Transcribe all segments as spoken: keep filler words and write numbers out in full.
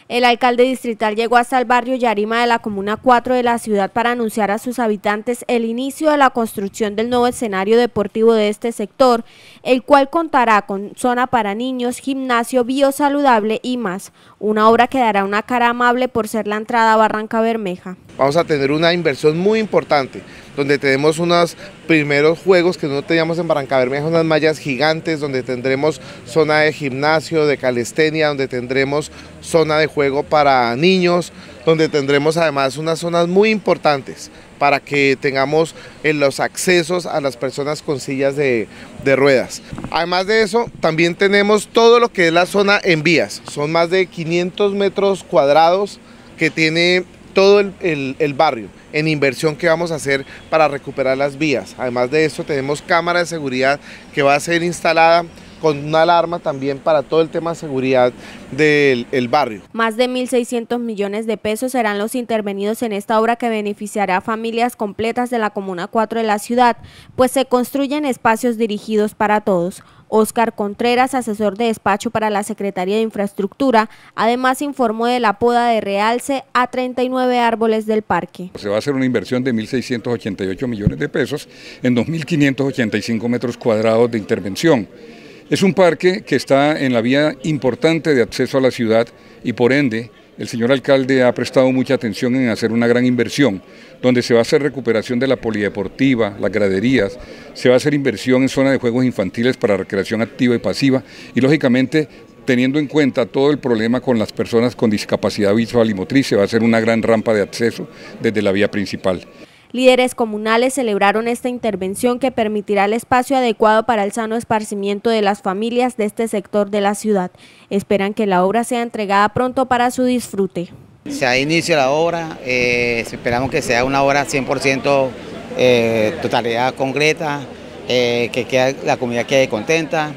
El alcalde distrital llegó hasta el barrio Yarima de la Comuna cuatro de la ciudad para anunciar a sus habitantes el inicio de la construcción del nuevo escenario deportivo de este sector, el cual contará con zona para niños, gimnasio biosaludable y más. Una obra que dará una cara amable por ser la entrada a Barranca Bermeja. Vamos a tener una inversión muy importante, donde tenemos unos primeros juegos que no teníamos en Barranca Bermeja, unas mallas gigantes, donde tendremos zona de gimnasio, de calistenia, donde tendremos zona de juego para niños, donde tendremos además unas zonas muy importantes para que tengamos en los accesos a las personas con sillas de, de ruedas. Además de eso, también tenemos todo lo que es la zona en vías, son más de quinientos metros cuadrados que tiene todo el, el, el barrio en inversión que vamos a hacer para recuperar las vías. Además de eso tenemos cámara de seguridad que va a ser instalada con una alarma también para todo el tema de seguridad del el barrio. Más de mil seiscientos millones de pesos serán los intervenidos en esta obra que beneficiará a familias completas de la Comuna cuatro de la ciudad, pues se construyen espacios dirigidos para todos. Óscar Contreras, asesor de despacho para la Secretaría de Infraestructura, además informó de la poda de realce a treinta y nueve árboles del parque. Se va a hacer una inversión de mil seiscientos ochenta y ocho millones de pesos en dos mil quinientos ochenta y cinco metros cuadrados de intervención. Es un parque que está en la vía importante de acceso a la ciudad y por ende el señor alcalde ha prestado mucha atención en hacer una gran inversión, donde se va a hacer recuperación de la polideportiva, las graderías, se va a hacer inversión en zona de juegos infantiles para recreación activa y pasiva y lógicamente teniendo en cuenta todo el problema con las personas con discapacidad visual y motriz, se va a hacer una gran rampa de acceso desde la vía principal. Líderes comunales celebraron esta intervención que permitirá el espacio adecuado para el sano esparcimiento de las familias de este sector de la ciudad. Esperan que la obra sea entregada pronto para su disfrute. Se da inicio a la obra, eh, esperamos que sea una obra cien por ciento eh, totalidad concreta, eh, que quede, la comunidad quede contenta.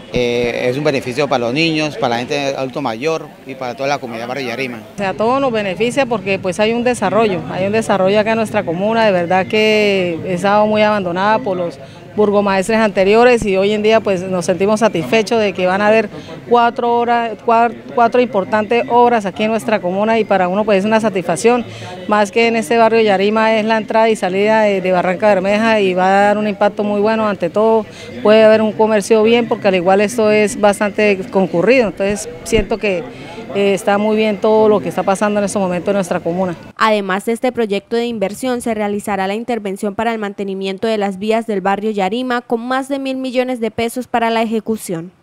Eh, es un beneficio para los niños, para la gente adulto mayor y para toda la comunidad de Barrio Yarima. O sea, todo nos beneficia porque pues hay un desarrollo, hay un desarrollo acá en nuestra comuna, de verdad que ha estado muy abandonada por los burgomaestres anteriores y hoy en día pues nos sentimos satisfechos de que van a haber cuatro horas, cuatro, cuatro importantes obras aquí en nuestra comuna y para uno pues es una satisfacción, más que en este barrio Yarima es la entrada y salida de, de Barranca Bermeja y va a dar un impacto muy bueno, ante todo puede haber un comercio bien porque al igual esto es bastante concurrido, entonces siento que Eh, está muy bien todo lo que está pasando en estos momentos en nuestra comuna. Además de este proyecto de inversión, se realizará la intervención para el mantenimiento de las vías del barrio Yarima con más de mil millones de pesos para la ejecución.